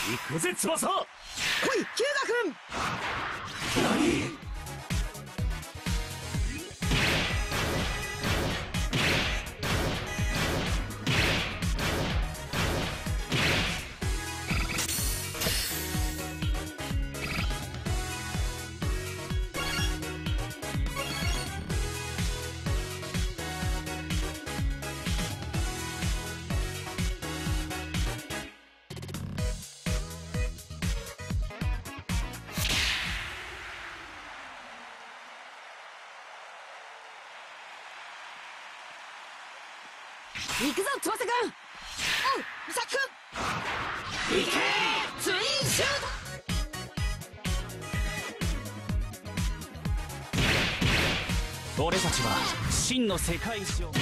行くぜ翼。来い九岳君。 何。 行くぞ翼くん。おうミサキくん。行けツインシュート。俺たちは真の世界一を。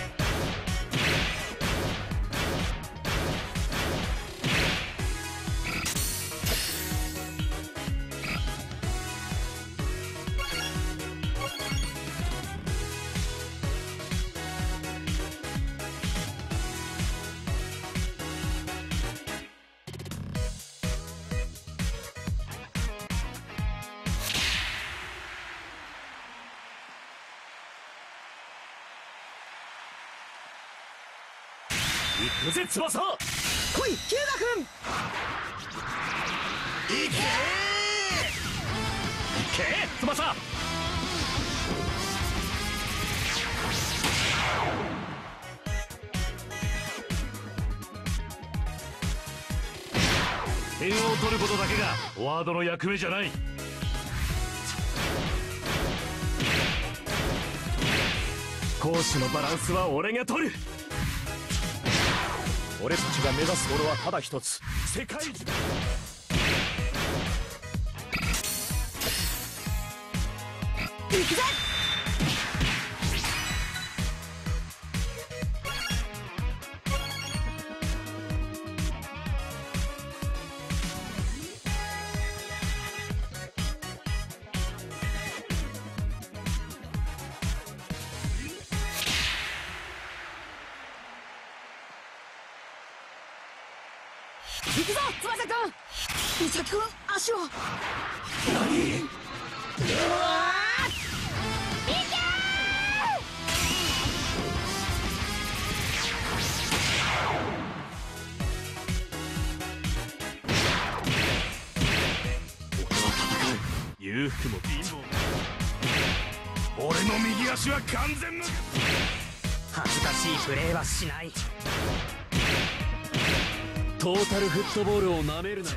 行くぜ翼。 来い九岳君。 行け翼。点を取ることだけがフォワードの役目じゃない。攻守のバランスは俺が取る。俺たちが目指すものはただ一つ、世界一だ。 行くぜ。行くぞ翼くん。ミサキくん足を。 何。 うわ裕福も貧乏も俺の右足は完全無。 恥ずかしいプレーはしない。 トータルフットボールをなめるなよ。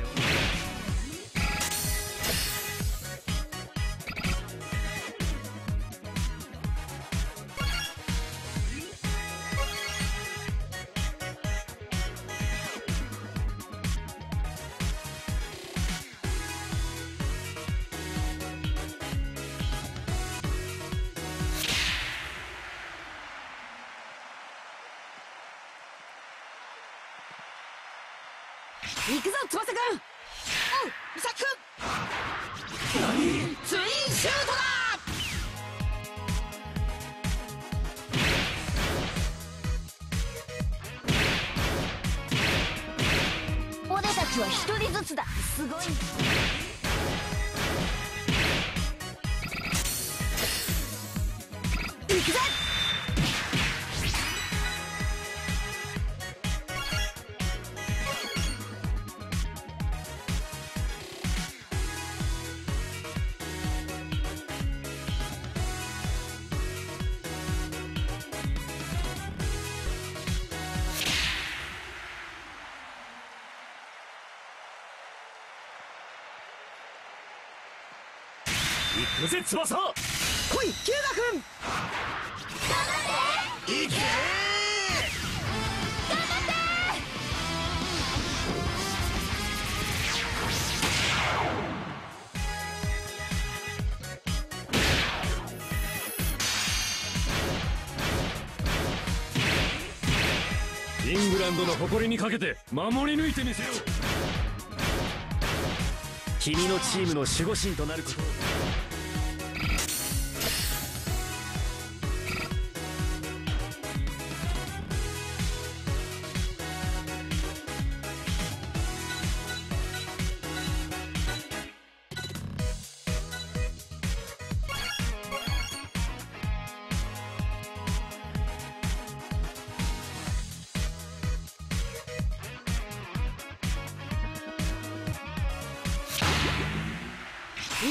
行くぞ翼くん。おうミサキくん。 何。 ツインシュートだ。俺たちは一人ずつだ。すごい。行くぜ。 行くぜ翼。 来い九岳君。 行け。イングランドの誇りにかけて守り抜いてみせよう。君のチームの守護神となることを。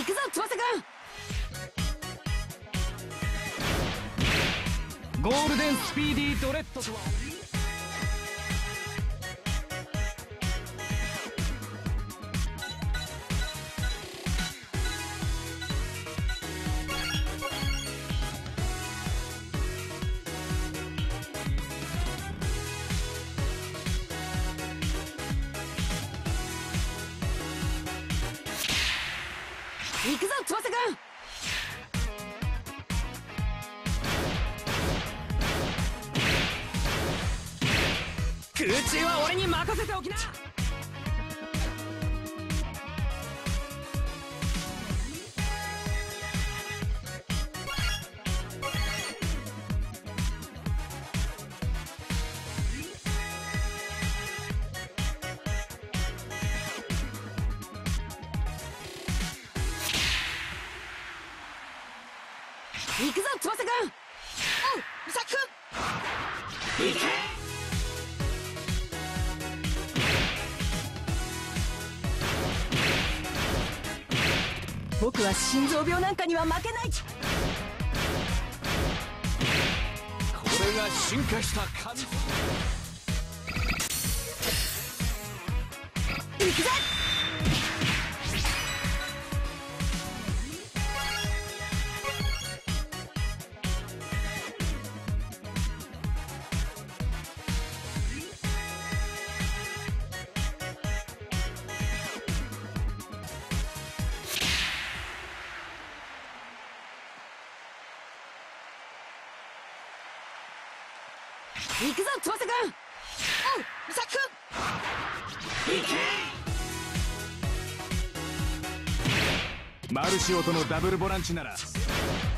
行くぞ翼くん。 ゴールデンスピーディードレッドとは。 行くぞ翼くん。 空中は俺に任せておきな。 行くぞ翼くん。おうミサキくん。行け。僕は心臓病なんかには負けない。 これが進化した神。 行くぜ。行くぞ翼くん。おうミサキくん。行け。 マルシオとのダブルボランチなら